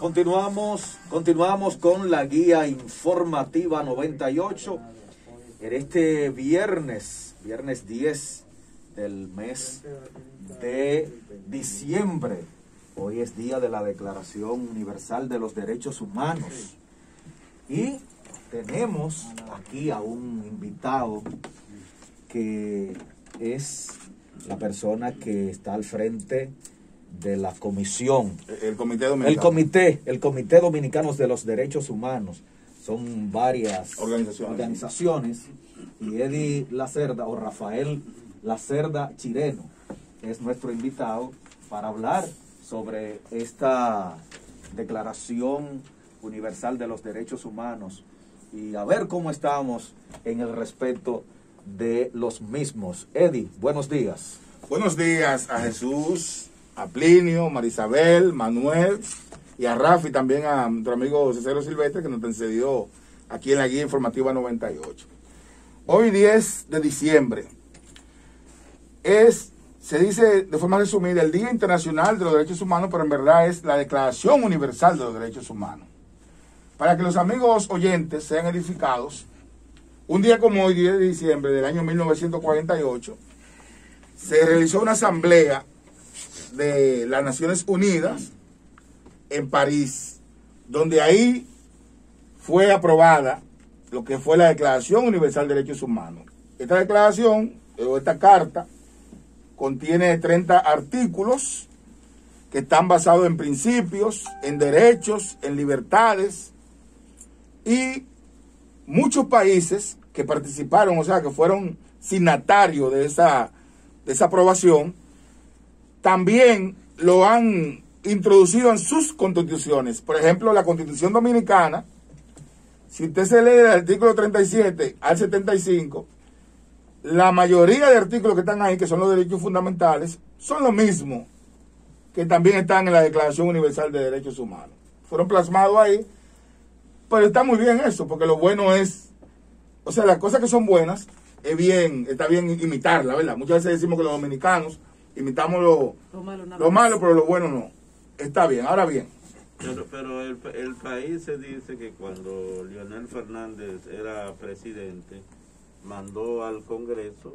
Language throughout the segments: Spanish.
Continuamos con la guía informativa 98 en este viernes 10 del mes de diciembre. Hoy es día de la Declaración Universal de los Derechos Humanos y tenemos aquí a un invitado que es la persona que está al frente de la comisión, el Comité Dominicano. El Comité Dominicano de los Derechos Humanos. Son varias organizaciones y Eddie Lacerda o Rafael Lacerda Chireno es nuestro invitado para hablar sobre esta Declaración Universal de los Derechos Humanos y a ver cómo estamos en el respeto de los mismos. Eddie, buenos días. Buenos días a Jesús, a Plinio, Marisabel, Manuel y a Rafi, también a nuestro amigo Cecilio Silvestre que nos antecedió aquí en la guía informativa 98. Hoy 10 de diciembre se dice de forma resumida, el Día Internacional de los Derechos Humanos, pero en verdad es la Declaración Universal de los Derechos Humanos. Para que los amigos oyentes sean edificados, un día como hoy, 10 de diciembre del año 1948, se realizó una asamblea de las Naciones Unidas en París, donde ahí fue aprobada lo que fue la Declaración Universal de Derechos Humanos. Esta declaración, o esta carta, contiene 30 artículos que están basados en principios, en derechos, en libertades, y muchos países que participaron, o sea, que fueron signatarios de esa aprobación, también lo han introducido en sus constituciones. Por ejemplo, la Constitución Dominicana, si usted se lee del artículo 37 al 75, la mayoría de artículos que están ahí, que son los derechos fundamentales, son lo mismo que también están en la Declaración Universal de Derechos Humanos. Fueron plasmados ahí, pero está muy bien eso, porque lo bueno es, o sea, las cosas que son buenas, está bien imitarlas, ¿verdad? Muchas veces decimos que los dominicanos imitamos lo malo, pero lo bueno no. Está bien, ahora bien. Pero el país se dice que cuando Leonel Fernández era presidente, mandó al Congreso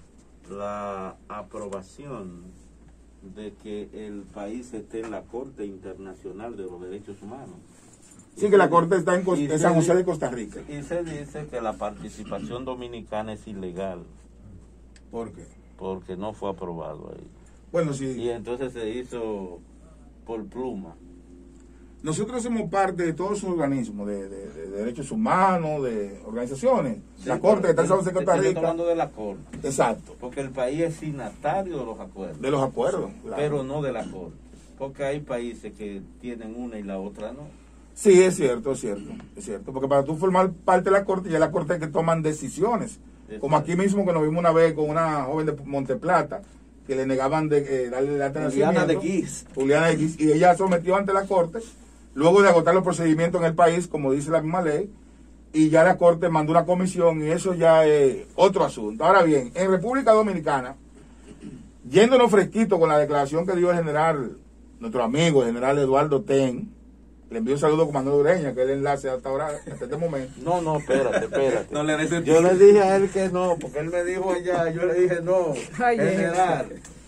la aprobación de que el país esté en la Corte Internacional de los Derechos Humanos. Sí, que la Corte está en San José de Costa Rica. Y se dice que la participación dominicana es ilegal. ¿Por qué? Porque no fue aprobado ahí. Bueno, sí. Y entonces se hizo por pluma. Nosotros somos parte de todos esos organismos de derechos humanos, de organizaciones. Sí, la Corte que está en San José de Costa Rica. Estoy hablando de la Corte. Exacto. Porque el país es signatario de los acuerdos. De los acuerdos, sí, claro. Pero no de la Corte. Porque hay países que tienen una y la otra no. Sí, es cierto. Porque para tú formar parte de la Corte, ya la Corte es que toman decisiones. Exacto. Como aquí mismo que nos vimos una vez con una joven de Monteplata, que le negaban de darle el acta de nacimiento. Juliana de Guis. Y ella sometió ante la Corte, luego de agotar los procedimientos en el país, como dice la misma ley, y ya la Corte mandó una comisión y eso ya es otro asunto. Ahora bien, en República Dominicana, yéndonos fresquito con la declaración que dio el general, nuestro amigo, el general Eduardo Ten, le envío un saludo con Manuel Ureña, que es el enlace hasta ahora, hasta este momento. No, espérate. Yo le dije a él que no, porque él me dijo allá, yo le dije no, general,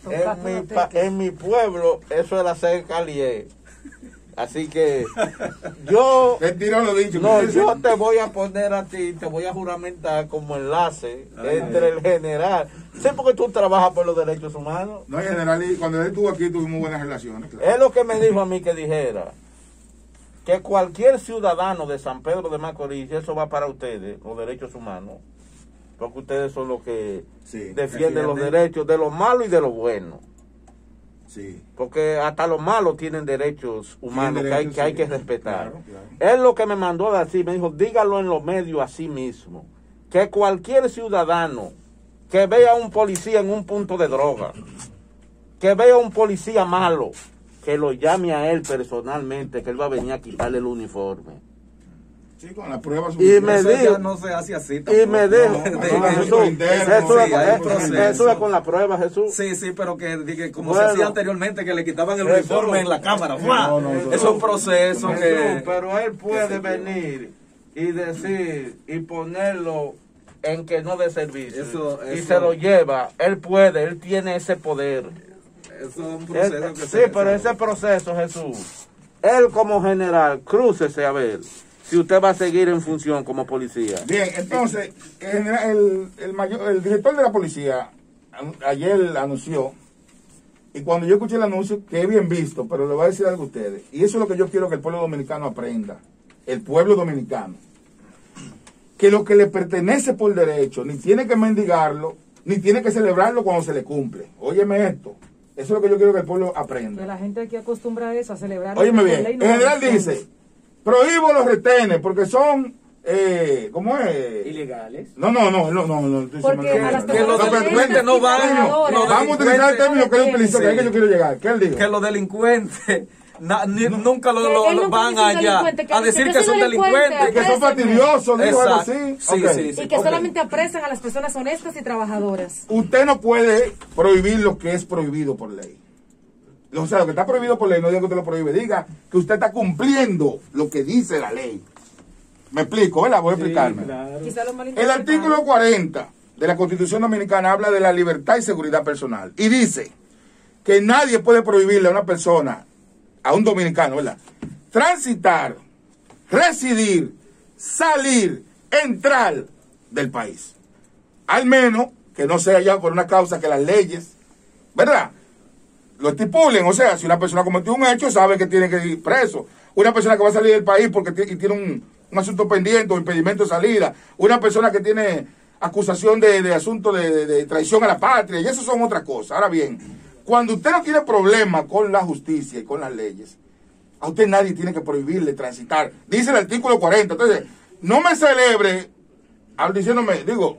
en mi pueblo eso era ser calié. Así que yo yo te voy a poner a ti, te voy a juramentar como enlace entre el general. Sí, porque tú trabajas por los derechos humanos. No, general, y cuando él estuvo aquí tuvimos buenas relaciones. Claro. Es lo que me dijo a mí que dijera que cualquier ciudadano de San Pedro de Macorís, eso va para ustedes, los derechos humanos, porque ustedes son los que defienden los derechos de lo malo y de lo bueno. Sí. Porque hasta los malos tienen derechos humanos que hay que respetar. Claro. Él lo que me mandó a decir, me dijo, dígalo en los medios así mismo, que cualquier ciudadano que vea a un policía en un punto de droga, que vea a un policía malo, que lo llame a él personalmente, que él va a venir a quitarle el uniforme. Sí, con la prueba y me dijo, no se hace así tampoco. Y me dijo, Jesús es con la prueba, Jesús. Sí, pero que como se hacía anteriormente, que le quitaban el uniforme en la cámara. Eso es un proceso que... Pero él puede venir y decir y ponerlo en que no de servicio. Y se lo lleva. Él puede, él tiene ese poder. Eso es un proceso que sí, pero ese proceso, Jesús, él como general, crúcese a ver si usted va a seguir en función como policía. Bien, entonces, el director de la policía ayer anunció, y cuando yo escuché el anuncio, que es bien visto, pero le voy a decir algo a ustedes, y eso es lo que yo quiero que el pueblo dominicano aprenda, el pueblo dominicano, que lo que le pertenece por derecho, ni tiene que mendigarlo, ni tiene que celebrarlo cuando se le cumple. Óyeme esto, eso es lo que yo quiero que el pueblo aprenda. Que la gente aquí acostumbra a eso, a celebrar. Óyeme bien, el general dice, prohíbo los retenes porque son, ¿cómo es? Ilegales. No. Porque a las que los delincuentes no van. Vamos a utilizar el término que él utilizó, que es que yo quiero llegar. ¿Qué él dijo? Que los delincuentes nunca lo van allá a decir que son delincuentes. Que son fastidiosos, dijo algo así. Y que solamente apresan a las personas honestas y trabajadoras. Usted no puede prohibir lo que es prohibido por ley. O sea, lo que está prohibido por ley, no diga que usted lo prohíbe, diga que usted está cumpliendo lo que dice la ley. Me explico, ¿verdad? Voy a explicarme. Claro. El artículo 40 de la Constitución Dominicana habla de la libertad y seguridad personal. Y dice que nadie puede prohibirle a una persona, a un dominicano, ¿verdad?, transitar, residir, salir, entrar del país. Al menos que no sea ya por una causa que las leyes, ¿verdad?, lo estipulen. O sea, si una persona cometió un hecho, sabe que tiene que ir preso. Una persona que va a salir del país porque tiene un asunto pendiente o impedimento de salida. Una persona que tiene acusación de asunto de traición a la patria. Y eso son otras cosas. Ahora bien, cuando usted no tiene problema con la justicia y con las leyes, a usted nadie tiene que prohibirle transitar. Dice el artículo 40. Entonces, no me celebre diciéndome, digo,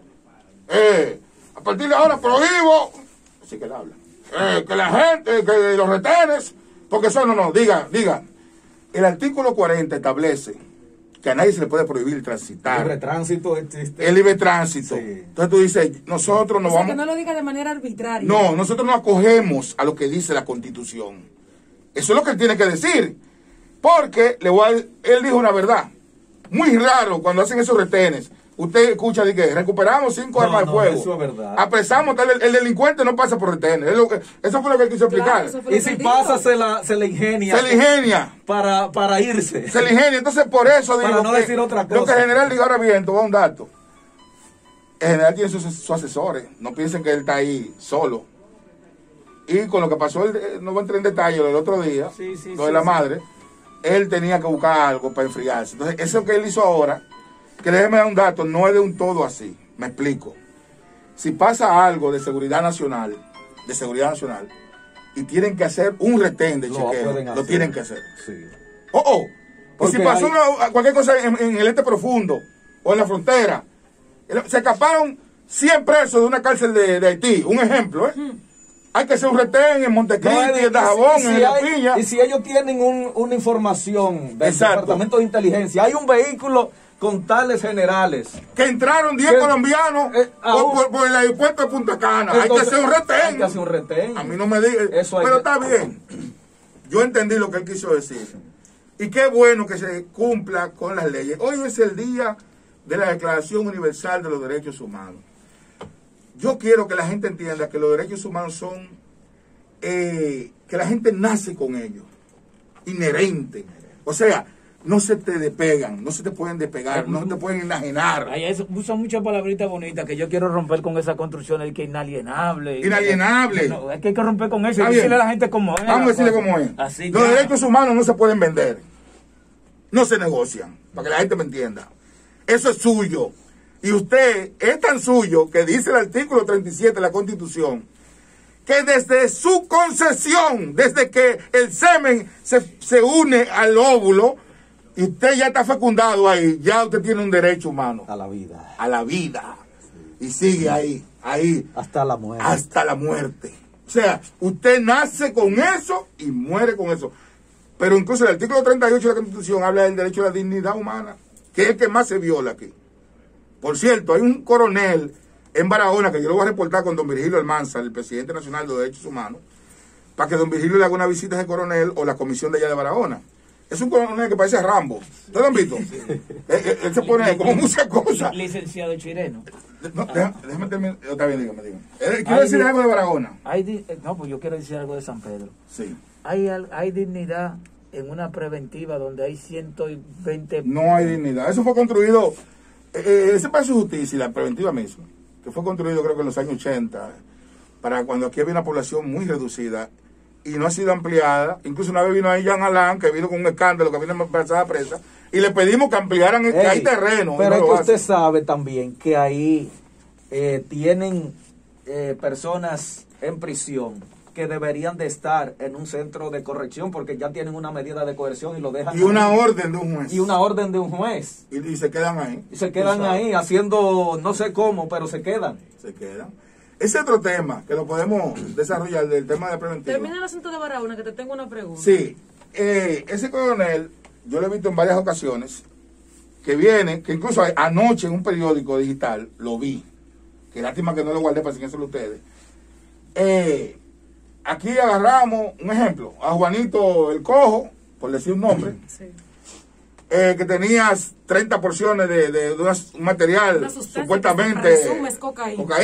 a partir de ahora prohíbo, así que él habla, que la gente, que los retenes, porque eso no, diga. El artículo 40 establece que a nadie se le puede prohibir transitar. El libre tránsito existe. El libre tránsito. Sí. Entonces tú dices, nosotros no vamos... que no lo diga de manera arbitraria. No, nosotros nos acogemos a lo que dice la Constitución. Eso es lo que él tiene que decir. Porque él dijo una verdad. Muy raro cuando hacen esos retenes. Usted escucha de que recuperamos 5 armas de fuego. Eso es verdad. Apresamos, el delincuente no pasa por retenes. Eso fue lo que él quiso explicar. Claro, y si pasa, se le ingenia. Se le ingenia. Para irse. Se le ingenia. Entonces, por eso digo. Para no decir otra cosa. Lo que el general diga, ahora bien, te voy a un dato. El general tiene sus asesores. No piensen que él está ahí solo. Y con lo que pasó, no voy a entrar en detalle, lo del otro día, lo de la madre, él tenía que buscar algo para enfriarse. Entonces, eso que él hizo ahora, que déjeme dar un dato, no es de un todo así. Me explico. Si pasa algo de seguridad nacional, y tienen que hacer un retén de chequeo, lo tienen que hacer. Sí. Y si pasó cualquier cosa en el este profundo o en la frontera, se escaparon 100 presos de una cárcel de Haití, un ejemplo, Hay que hacer un retén en Montecristi, en Dajabón, en La Piña. Y si ellos tienen una información del Departamento de Inteligencia, hay un vehículo con tales generales. Que entraron 10 colombianos por el aeropuerto de Punta Cana. Entonces, hay que hacer un retén. Hay que hacer un retén. A mí no me digan. Pero está bien. Yo entendí lo que él quiso decir. Y qué bueno que se cumpla con las leyes. Hoy es el día de la Declaración Universal de los Derechos Humanos. Yo quiero que la gente entienda que los derechos humanos son, que la gente nace con ellos, inherente. O sea, no se te despegan, no se te pueden despegar, no te pueden enajenar. Usan muchas palabritas bonitas que yo quiero romper con esa construcción de que inalienable. Inalienable. No, es que hay que romper con eso y decirle a la gente cómo es. Vamos a decirle cómo es. Así los derechos humanos no se pueden vender, no se negocian, para que la gente me entienda. Eso es suyo. Y usted es tan suyo que dice el artículo 37 de la Constitución que desde su concesión, desde que el semen se une al óvulo, y usted ya está fecundado ahí, ya usted tiene un derecho humano. A la vida. A la vida. Y sigue ahí. Hasta la muerte. Hasta la muerte. O sea, usted nace con eso y muere con eso. Pero incluso el artículo 38 de la Constitución habla del derecho a la dignidad humana. que es el que más se viola aquí. Por cierto, hay un coronel en Barahona que yo lo voy a reportar con don Virgilio Almanzar, el presidente nacional de los derechos humanos, para que don Virgilio le haga una visita a ese coronel o la comisión de allá de Barahona. Es un coronel que parece a Rambo. ¿Ustedes lo han visto? Él se pone como muchas cosas. Licenciado chileno. No, déjame terminar. Está bien, dígame. Quiero decir algo de Barahona. No, pues yo quiero decir algo de San Pedro. Sí. Hay dignidad en una preventiva donde hay 120... No hay dignidad. Eso fue construido, ese Palacio de Justicia y la preventiva misma, que fue construido creo que en los años 80, para cuando aquí había una población muy reducida y no ha sido ampliada. Incluso una vez vino ahí Jean Alain, que vino con un escándalo, que vino embarazada presa, y le pedimos que ampliaran, que hay terreno. Pero es que usted sabe también que ahí tienen personas en prisión que deberían de estar en un centro de corrección porque ya tienen una medida de coerción y lo dejan. Y una orden de un juez. Y una orden de un juez. Y se quedan ahí. Y se quedan ahí haciendo, no sé cómo, pero se quedan. Se quedan. Ese otro tema que lo podemos desarrollar del tema de preventiva. Termina el asunto de Barahona, que te tengo una pregunta. Sí. Ese coronel, yo lo he visto en varias ocasiones, que viene, que incluso anoche en un periódico digital lo vi. Que lástima que no lo guardé para enseñárselo a ustedes. Aquí agarramos, un ejemplo, a Juanito el Cojo, por decir un nombre, Sí. Que tenía 30 porciones de un material Una sustancia supuestamente que se presume es cocaína.